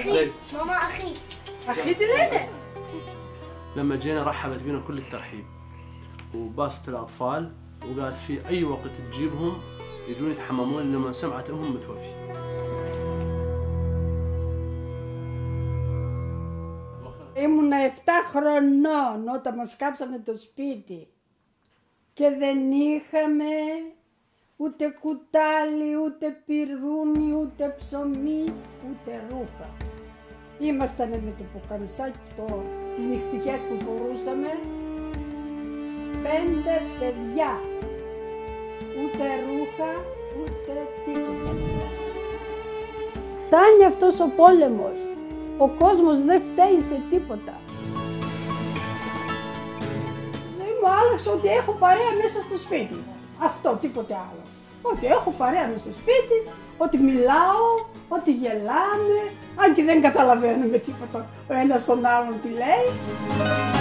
أخي ماما أخي. أخي τι λένε. لما جينا رحبت بينا كل الترحيب وباست الأطفال وقالت في أي وقت تجيبهم يجون يتحممون لما سمعت أمهم متوفي. Ήμουνα 7 χρονών όταν μας κάψανε το σπίτι και δεν είχαμε ούτε κουτάλι, ούτε πυρούνι, ούτε ψωμί, ούτε ρούχα. Ήμασταν με το ποκαμισάκι, τις νυχτικές που φορούσαμε, 5 παιδιά. Ούτε ρούχα, ούτε τίποτα. Φτάνει αυτός ο πόλεμος. Ο κόσμος δεν φταίει σε τίποτα. Η ζωή μου άλλαξε ότι έχω παρέα μέσα στο σπίτι. Αυτό, τίποτε άλλο. Ότι έχω παρέα μέσα στο σπίτι, ότι μιλάω, ότι γελάμε, αν και δεν καταλαβαίνουμε τίποτα ο ένας τον άλλον τι λέει.